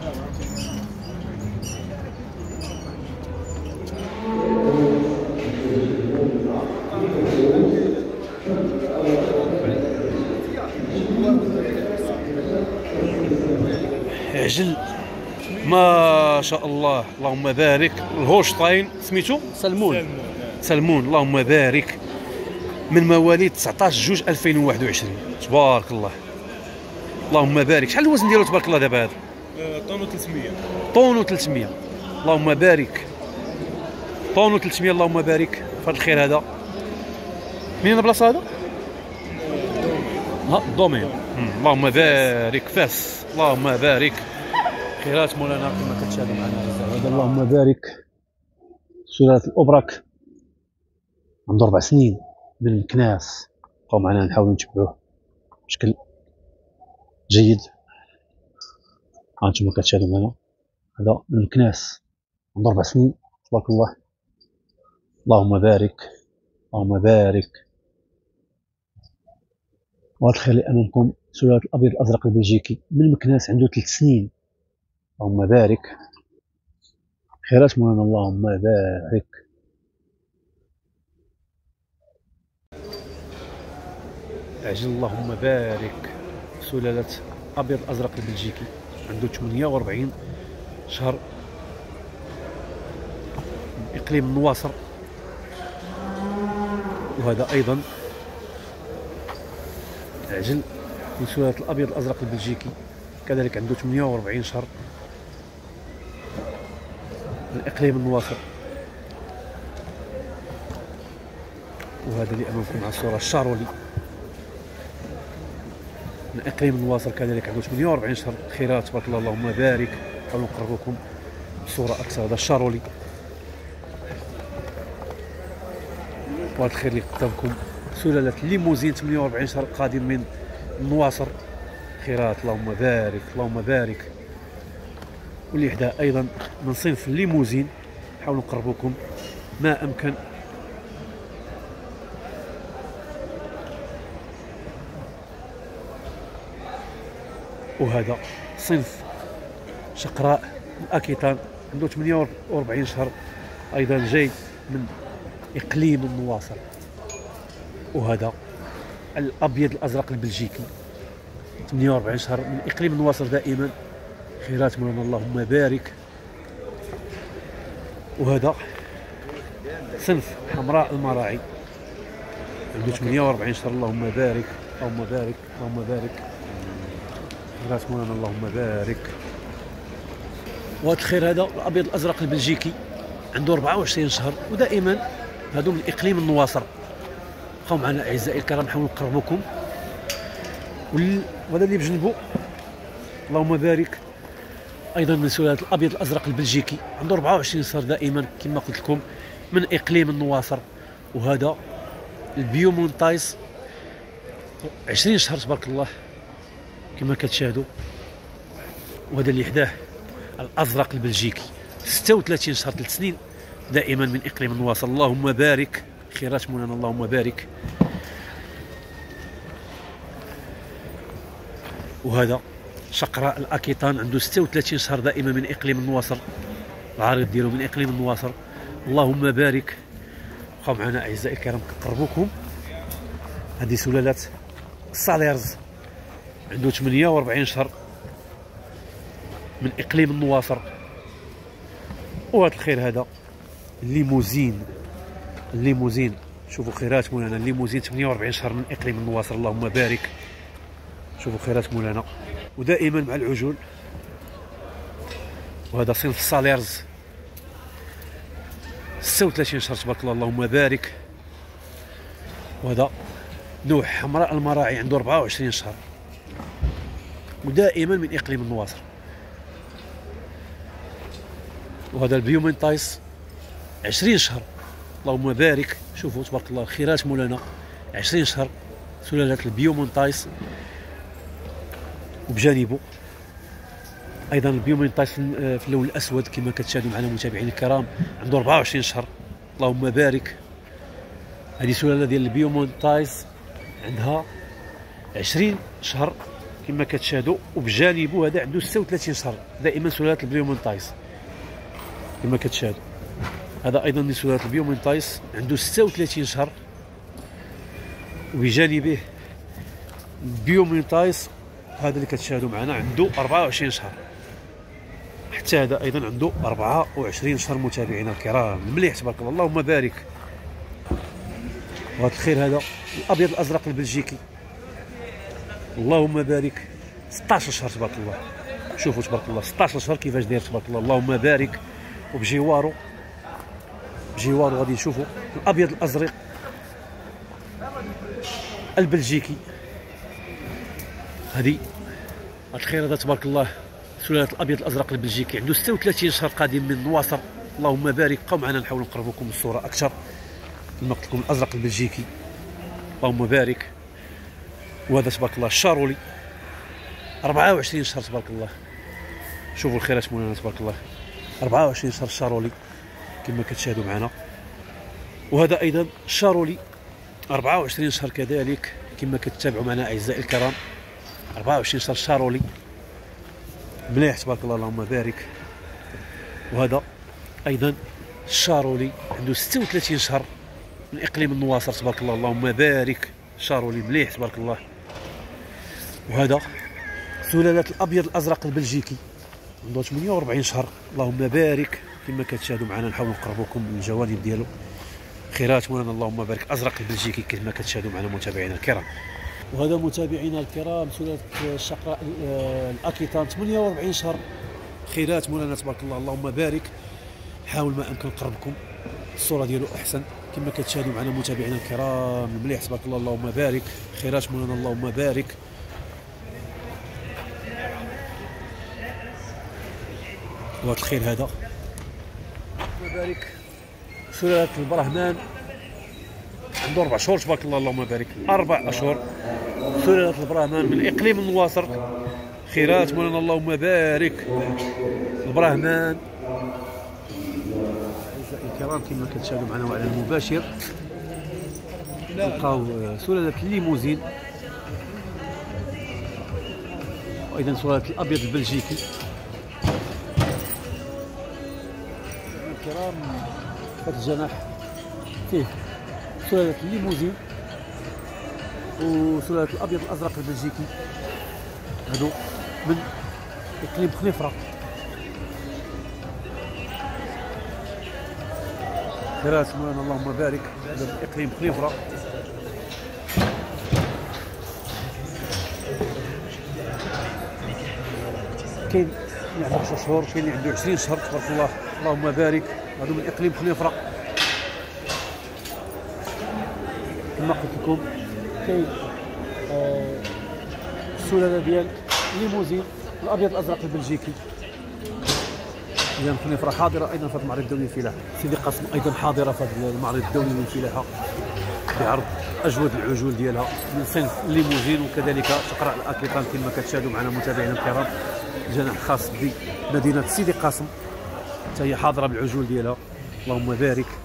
عجل ما شاء الله، اللهم بارك. الهولشتاين سميتو سلمون، اللهم بارك، من مواليد 19/2/2021. تبارك الله، اللهم بارك. شحال الوزن ديالو تبارك الله دابا هذا؟ طون و300. طون و300، اللهم بارك. طون و300، اللهم بارك في هذا الخير هذا. منين البلاصه هذا؟ الدومين. اللهم بارك. فاس، اللهم بارك. خيرات مولانا كما كتشاهدوا معنا هذا، اللهم بارك. سلالة الأبرك، عنده 4 سنين، من مكناس. بقاو معنا نحاولوا نتبعوه بشكل جيد. هانتوما كتشاهدوا معنا، هذا من مكناس، عنده 4 سنين، تبارك الله، اللهم بارك، اللهم بارك. وهذا الخير اللي امامكم سلالة الابيض الازرق البلجيكي، من مكناس، عنده 3 سنين، اللهم بارك. خيرات مولانا، اللهم بارك. عجل، اللهم بارك. سلالة ابيض الازرق البلجيكي، عنده 48 شهر، من اقليم النواصر. وهذا ايضا عجل من سلالة الابيض الازرق البلجيكي، كذلك عنده 48 شهر، من اقليم النواصر. وهذا اللي امامكم مع الصورة الشارولي، من اقليم النواصر، كذلك عنده 48 شهر. خيرات تبارك الله، اللهم بارك. نحاولوا نقرب لكم بصورة اكثر. هذا الشارولي. وهذا الخير اللي قدامكم سلالة ليموزين، 48 شهر، قادم من النواصر. خيرات، اللهم بارك، اللهم بارك. واللي حداه ايضا من صنف الليموزين، نحاولوا نقرب لكم ما امكن. وهذا صنف شقراء الاكيتان، عنده 48 شهر، ايضا جاي من اقليم النواصر. وهذا الابيض الازرق البلجيكي، 48 شهر، من اقليم النواصر دائما. خيرات مولانا، اللهم بارك. وهذا صنف حمراء المراعي، عنده 48 شهر، اللهم بارك، اللهم بارك، اللهم بارك. خيرات مولانا، اللهم بارك. وهذا الخير هذا الابيض الازرق البلجيكي، عنده 24 شهر، ودائما هادو من اقليم النواصر. بقاو معنا اعزائي الكرام، نحاول نقرب لكم. وهذا اللي بجنبو، اللهم بارك، ايضا من سلاله الابيض الازرق البلجيكي، عنده 24 شهر، دائما كما قلت لكم من اقليم النواصر. وهذا البيومونتايس، 20 شهر، تبارك الله كما كتشاهدوا. وهذا اللي حداه الازرق البلجيكي، 36 شهر، 3 سنين، دائما من اقليم النواصر. اللهم بارك. خيرات مولانا، اللهم بارك. وهذا شقراء الاكيتان، عنده 36 شهر، دائما من اقليم النواصر، العريض ديالو من اقليم النواصر. اللهم بارك. بقاو معنا اعزائي الكرام كنقربوكم. هذه سلالات الساليرز، عنده 48 شهر، من اقليم النواصر. وهذا الخير هذا الليموزين، الليموزين، شوفوا خيرات مولانا، الليموزين 48 شهر، من اقليم النواصر. اللهم بارك. شوفوا خيرات مولانا، ودائما مع العجول. وهذا صنف الساليرز، 36 شهر، تبارك الله، اللهم بارك. وهذا نوع حمراء المراعي، عنده 24 شهر، ودائما من اقليم النواصر. وهذا البيومنتايس، 20 شهر، اللهم بارك. شوفوا تبارك الله، خيرات مولانا، 20 شهر، سلالة البيومنتايس. وبجانبه ايضا البيومنتايس في اللون الاسود، كما كتشاهدوا معنا متابعينا الكرام، عنده 24 شهر، اللهم بارك. هذه سلاله ديال البيومنتايس، عندها 20 شهر، كما كتشاهدوا، وبجانبه هذا عنده 36 شهر، دائما سلاله البليومنتايس كما كتشاهدوا. هذا ايضا من سلاله البليومنتايس، عنده 36 شهر، وبجانبه بيومنتايس هذا اللي كتشاهدوا معنا عنده 24 شهر. حتى هذا ايضا عنده 24 شهر متابعينا الكرام. مليح تبارك الله، اللهم بارك. وهذا الخير هذا الابيض الازرق البلجيكي، اللهم بارك، 16 شهر تبارك الله. شوفوا تبارك الله 16 شهر كيفاش داير تبارك الله، اللهم بارك. وبجواره غادي نشوفوا الابيض الازرق البلجيكي. هذه الخير هذا تبارك الله سلاله الابيض الازرق البلجيكي، عنده 36 شهر، قادم من نواصر، اللهم بارك. بقاو معنا نحاول نقرب لكم الصوره اكثر. كما قلت لكم الازرق البلجيكي، اللهم بارك. وهذا تبارك الله الشارولي، 24 شهر تبارك الله. شوفوا الخيرات مولانا تبارك الله، 24 شهر الشارولي كما كتشاهدوا معنا. وهذا ايضا شارولي 24 شهر كذلك كما كتتابعوا معنا اعزائي الكرام، 24 شهر شارولي، مليح تبارك الله، اللهم بارك. وهذا ايضا شارولي عنده 36 شهر من اقليم النواصر تبارك الله، اللهم بارك. شارولي مليح تبارك الله. وهذا سلاله الابيض الازرق البلجيكي، عنده 48 شهر، اللهم بارك. كما كتشاهدوا معنا نحاول نقرب لكم من الجوانب ديالو. خيرات مولانا، اللهم بارك. ازرق البلجيكي كما كتشاهدوا معنا متابعينا الكرام. وهذا متابعينا الكرام سلاله الشقراء الاكيتان، 48 شهر. خيرات مولانا تبارك الله، اللهم بارك. حاول ما امكن نقربكم الصوره ديالو احسن. كما كتشاهدوا معنا متابعينا الكرام، مليح تبارك الله، اللهم بارك. خيرات مولانا، اللهم بارك. وهذا الخير هذا اللهم بارك سلاله البرهمان، عنده 4 شهور تبارك الله، اللهم بارك. 4 اشهر سلاله البرهمان من اقليم النواصر. خيرات مولانا، اللهم بارك. البرهمان اعزائي الكرام كما كتشاهدوا معنا على المباشر، نلقاو سلاله الليموزين، وايضا سلاله الابيض البلجيكي. الكرام هذا الجناح فيه سلاله الليموزين وسلاله الابيض الازرق البلجيكي، هادو من اقليم خنيفره. خيرات مولانا، اللهم بارك. هذا من اقليم خنيفره. كاين اللي عنده 10 شهور، كاين اللي عنده 20 شهر تبارك الله، اللهم بارك. هادو من اقليم خنيفره. كما قلت لكم كاين السلاله ديال ليموزين الابيض الازرق البلجيكي. اذا خنيفره حاضره ايضا في المعرض الدولي للفلاحه. سيدي قاسم ايضا حاضره في المعرض الدولي للفلاحه بعرض اجود العجول ديالها من صنف الليموزين، وكذلك شقراء الاكيتان كما كتشاهدوا معنا متابعينا الكرام. جناح خاص بمدينه سيدي قاسم حتى هي حاضره بالعجول ديالها، اللهم بارك.